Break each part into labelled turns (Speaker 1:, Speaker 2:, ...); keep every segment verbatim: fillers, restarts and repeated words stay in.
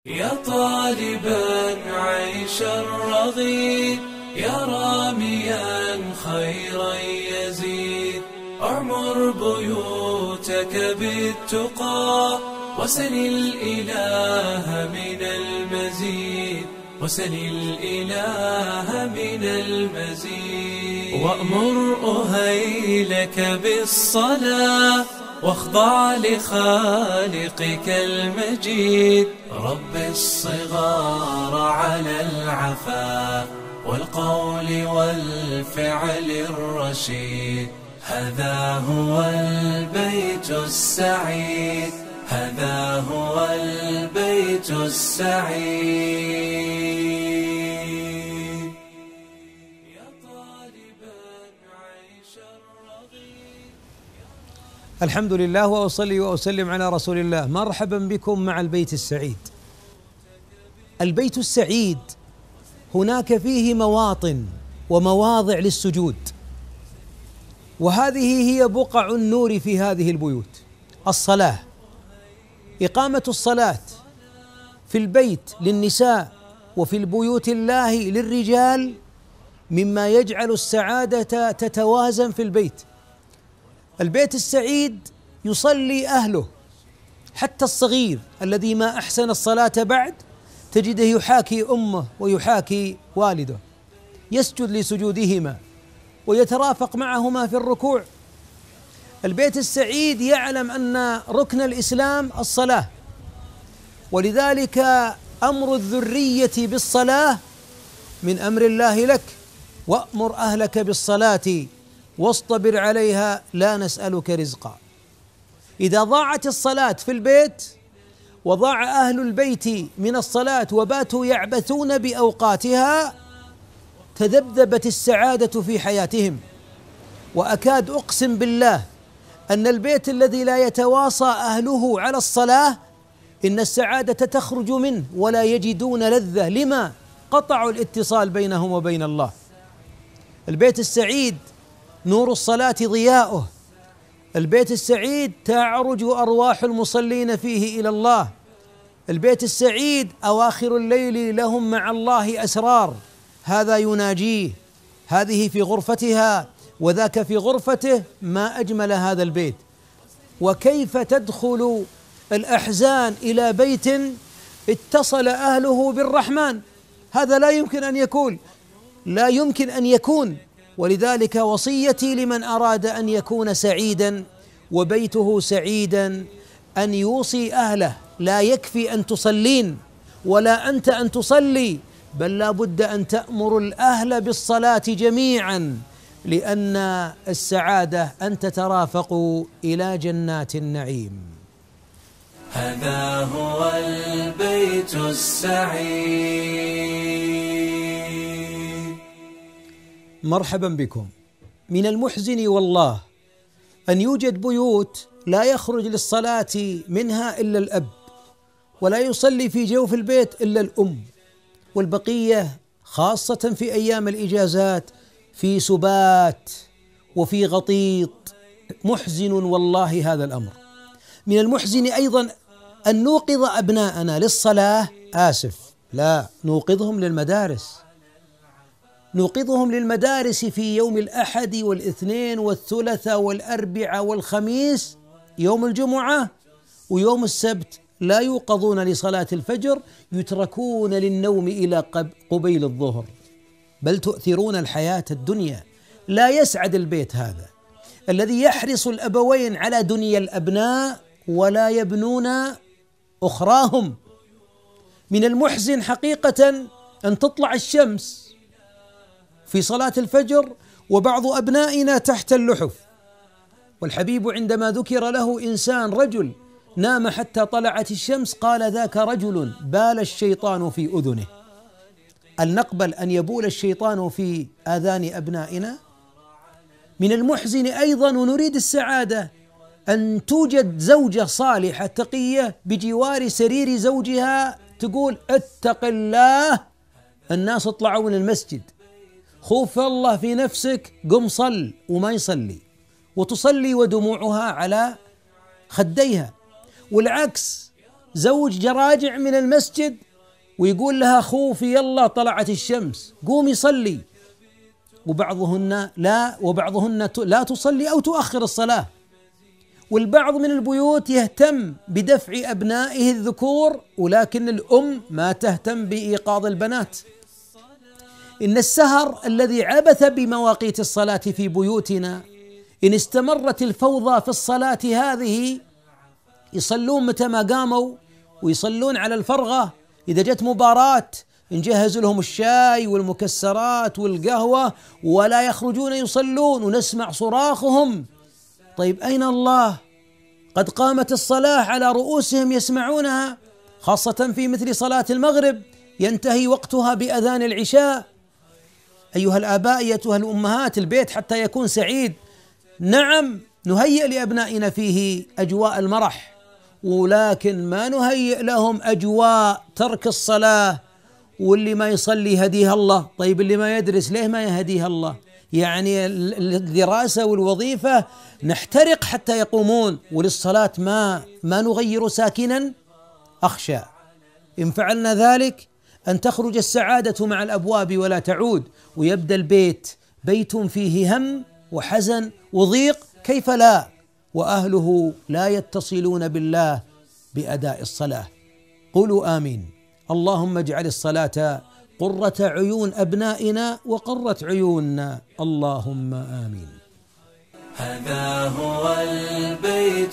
Speaker 1: يا طالبا عيش الرغيد، يا راميا خيرا يزيد، اعمر بيوتك بالتقى وسل الإله من المزيد، وسل الإله من المزيد. وأمر أهيلك بالصلاة واخضع لخالقك المجيد، رب الصغار على العفاف والقول والفعل الرشيد. هذا هو البيت السعيد، هذا هو البيت السعيد. يا طالبا عيش الرغيد.
Speaker 2: الحمد لله وأصلي وأسلم على رسول الله. مرحبا بكم مع البيت السعيد. البيت السعيد هناك فيه مواطن ومواضع للسجود، وهذه هي بقع النور في هذه البيوت. الصلاة، إقامة الصلاة في البيت للنساء وفي البيوت الله للرجال مما يجعل السعادة تتوازن في البيت. البيت السعيد يصلي أهله، حتى الصغير الذي ما أحسن الصلاة بعد تجده يحاكي أمه ويحاكي والده، يسجد لسجودهما ويترافق معهما في الركوع. البيت السعيد يعلم أن ركن الإسلام الصلاة، ولذلك أمر الذرية بالصلاة من أمر الله لك. وأمر أهلك بالصلاة واصطبر عليها لا نسألك رزقا. إذا ضاعت الصلاة في البيت وضاع أهل البيت من الصلاة وباتوا يعبثون بأوقاتها تذبذبت السعادة في حياتهم. وأكاد أقسم بالله أن البيت الذي لا يتواصى أهله على الصلاة إن السعادة تخرج منه ولا يجدون لذة، لما قطعوا الاتصال بينهم وبين الله. البيت السعيد نور الصلاة ضياؤه، البيت السعيد تعرج أرواح المصلين فيه إلى الله. البيت السعيد أواخر الليل لهم مع الله أسرار، هذا يناجيه، هذه في غرفتها وذاك في غرفته. ما أجمل هذا البيت. وكيف تدخل الأحزان إلى بيت اتصل أهله بالرحمن؟ هذا لا يمكن أن يكون، لا يمكن أن يكون. ولذلك وصيتي لمن أراد أن يكون سعيدا وبيته سعيدا أن يوصي أهله. لا يكفي أن تصلين ولا أنت أن تصلي، بل لا بد أن تأمر الأهل بالصلاة جميعا، لأن السعادة أن تترافقوا إلى جنات النعيم.
Speaker 1: هذا هو البيت السعيد.
Speaker 2: مرحبا بكم. من المحزن والله أن يوجد بيوت لا يخرج للصلاة منها إلا الأب، ولا يصلي في جوف البيت إلا الأم، والبقية خاصة في أيام الإجازات في سبات وفي غطيط. محزن والله هذا الأمر. من المحزن أيضا أن نوقظ أبناءنا للصلاة، آسف لا نوقظهم للمدارس، نوقظهم للمدارس في يوم الأحد والاثنين والثلاثاء والأربعاء والخميس، يوم الجمعة ويوم السبت لا يوقظون لصلاة الفجر، يتركون للنوم إلى قبيل الظهر، بل تؤثرون الحياة الدنيا. لا يسعد البيت هذا الذي يحرص الأبوين على دنيا الأبناء ولا يبنون أخراهم. من المحزن حقيقة أن تطلع الشمس في صلاة الفجر وبعض أبنائنا تحت اللحف. والحبيب عندما ذكر له إنسان رجل نام حتى طلعت الشمس قال ذاك رجل بال الشيطان في أذنه. هل نقبل أن يبول الشيطان في آذان أبنائنا؟ من المحزن أيضا ونريد السعادة أن توجد زوجة صالحة تقية بجوار سرير زوجها تقول اتق الله، الناس اطلعوا من المسجد، خوف الله في نفسك، قم صل، وما يصلي، وتصلي ودموعها على خديها. والعكس زوج جراجع من المسجد ويقول لها خوفي يلا طلعت الشمس قومي صلي، وبعضهن لا وبعضهن لا تصلي أو تؤخر الصلاة. والبعض من البيوت يهتم بدفع أبنائه الذكور ولكن الأم ما تهتم بإيقاظ البنات. إن السهر الذي عبث بمواقيت الصلاة في بيوتنا، إن استمرت الفوضى في الصلاة هذه يصلون متى ما قاموا ويصلون على الفرغة. إذا جت مباراة نجهز لهم الشاي والمكسرات والقهوة ولا يخرجون يصلون ونسمع صراخهم. طيب أين الله؟ قد قامت الصلاة على رؤوسهم يسمعونها، خاصة في مثل صلاة المغرب ينتهي وقتها بأذان العشاء. أيها الآباء أيتها الأمهات، البيت حتى يكون سعيد نعم نهيئ لأبنائنا فيه أجواء المرح، ولكن ما نهيئ لهم أجواء ترك الصلاة. واللي ما يصلي هديها الله. طيب اللي ما يدرس ليه ما يهديها الله؟ يعني الدراسة والوظيفة نحترق حتى يقومون، وللصلاة ما ما نغير ساكنا. أخشى إن فعلنا ذلك أن تخرج السعادة مع الأبواب ولا تعود، ويبدأ البيت بيت فيه هم وحزن وضيق. كيف لا وأهله لا يتصلون بالله بأداء الصلاة؟ قولوا آمين. اللهم اجعل الصلاة قرة عيون أبنائنا وقرة عيوننا، اللهم آمين.
Speaker 1: هذا هو البيت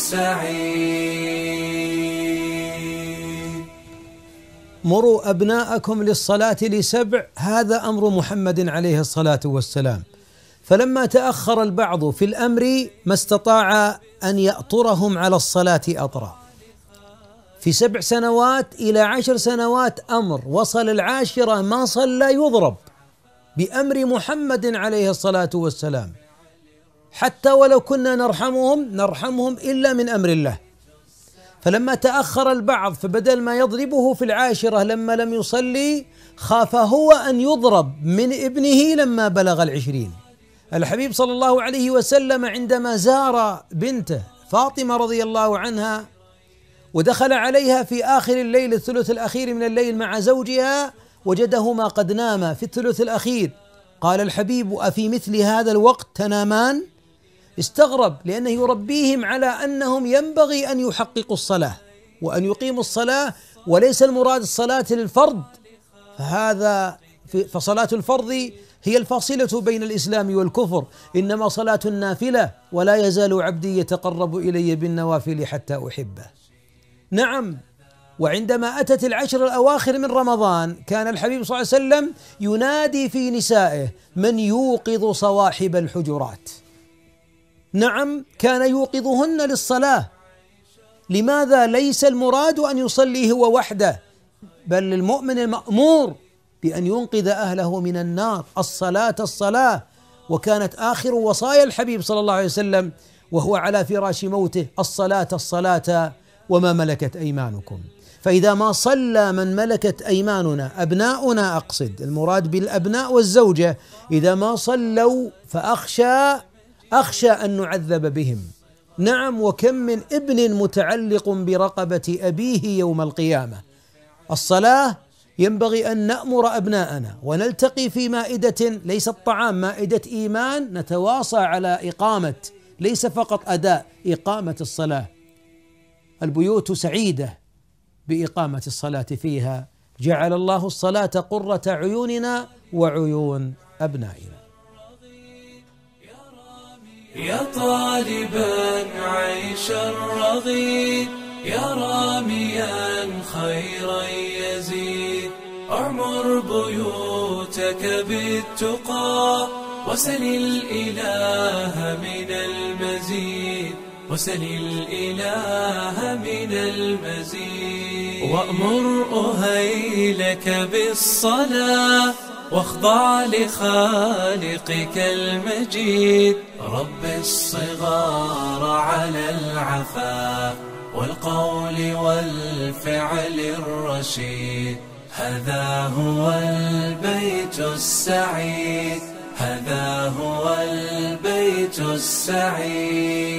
Speaker 1: السعيد.
Speaker 2: مروا أبناءكم للصلاة لسبع، هذا أمر محمد عليه الصلاة والسلام. فلما تأخر البعض في الأمر ما استطاع أن يأطرهم على الصلاة أطرا. في سبع سنوات إلى عشر سنوات أمر، وصل العاشرة ما صلى يضرب بأمر محمد عليه الصلاة والسلام. حتى ولو كنا نرحمهم نرحمهم إلا من أمر الله. فلما تأخر البعض فبدل ما يضربه في العاشرة لما لم يصلي، خاف هو أن يضرب من ابنه لما بلغ العشرين. الحبيب صلى الله عليه وسلم عندما زار بنته فاطمة رضي الله عنها ودخل عليها في آخر الليل الثلث الأخير من الليل مع زوجها، وجدهما قد ناما في الثلث الأخير. قال الحبيب: أفي مثل هذا الوقت تنامان؟ استغرب، لأنه يربيهم على أنهم ينبغي أن يحققوا الصلاة وأن يقيموا الصلاة، وليس المراد الصلاة للفرض، فهذا فصلاة الفرض هي الفاصلة بين الإسلام والكفر، إنما صلاة النافلة: ولا يزال عبدي يتقرب إلي بالنوافل حتى أحبه. نعم. وعندما أتت العشر الأواخر من رمضان كان الحبيب صلى الله عليه وسلم ينادي في نسائه: من يوقظ صواحب الحجرات. نعم، كان يوقظهن للصلاة. لماذا؟ ليس المراد أن يصلي هو وحده، بل المؤمن المأمور بأن ينقذ أهله من النار. الصلاة الصلاة. وكانت آخر وصايا الحبيب صلى الله عليه وسلم وهو على فراش موته: الصلاة الصلاة وما ملكت أيمانكم. فإذا ما صلى من ملكت أيماننا، أبناؤنا أقصد، المراد بالأبناء والزوجة، إذا ما صلوا فأخشى أخشى أن نعذب بهم. نعم، وكم من ابن متعلق برقبة أبيه يوم القيامة. الصلاة ينبغي أن نأمر أبناءنا ونلتقي في مائدة ليست طعام، مائدة إيمان، نتواصى على إقامة، ليس فقط أداء، إقامة الصلاة. البيوت سعيدة بإقامة الصلاة فيها. جعل الله الصلاة قرة عيوننا وعيون أبنائنا.
Speaker 1: يا طالبا عيش الرغيد، يا راميا خيرا يزيد، اعمر بيوتك بالتقى وسل الإله من المزيد، وسل الإله من المزيد. وأمر أهيلك بالصلاة واخضع لخالقك المجيد، رب الصغار على العفاف والقول والفعل الرشيد. هذا هو البيت السعيد، هذا هو البيت السعيد.